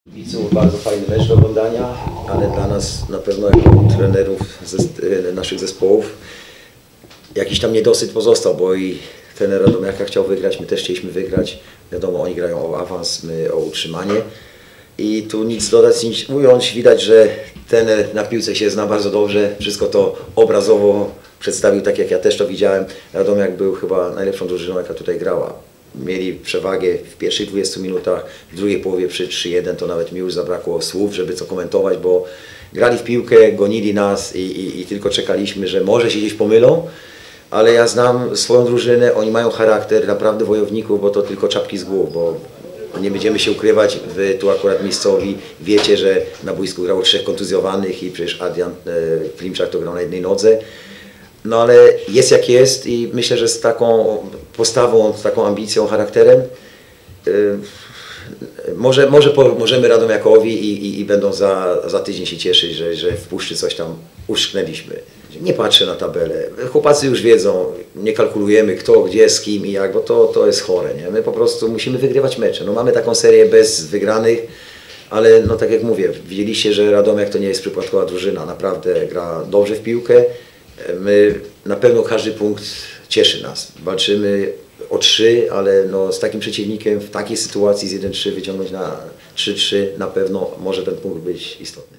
Kibiców bardzo fajny mecz do oglądania, ale dla nas na pewno jako trenerów naszych zespołów jakiś tam niedosyt pozostał, bo i trener Radomiaka chciał wygrać, my też chcieliśmy wygrać. Wiadomo, oni grają o awans, my o utrzymanie. I tu nic dodać, nic ująć. Widać, że trener na piłce się zna bardzo dobrze. Wszystko to obrazowo przedstawił, tak jak ja też to widziałem. Radomiak był chyba najlepszą drużyną, jaka tutaj grała. Mieli przewagę w pierwszych 20 minutach, w drugiej połowie przy 3-1 to nawet mi już zabrakło słów, żeby co komentować, bo grali w piłkę, gonili nas i tylko czekaliśmy, że może się gdzieś pomylą. Ale ja znam swoją drużynę, oni mają charakter naprawdę wojowników, bo to tylko czapki z głów, bo nie będziemy się ukrywać, wy tu akurat miejscowi wiecie, że na boisku grało 3 kontuzjowanych i przecież Adrian Klimczak to grał na jednej nodze. No ale jest jak jest i myślę, że z taką postawą, z taką ambicją, charakterem możemy Radomiakowi i będą za tydzień się cieszyć, że w Puszczy coś tam uszczknęliśmy. Nie patrzę na tabelę. Chłopacy już wiedzą, nie kalkulujemy kto, gdzie, z kim i jak, bo to jest chore. Nie? My po prostu musimy wygrywać mecze. No, mamy taką serię bez wygranych, ale no, tak jak mówię, widzieliście, że Radomiak to nie jest przypadkowa drużyna. Naprawdę gra dobrze w piłkę. My na pewno każdy punkt cieszy nas. Walczymy o 3, ale no, z takim przeciwnikiem w takiej sytuacji z 1-3 wyciągnąć na 3-3 na pewno może ten punkt być istotny.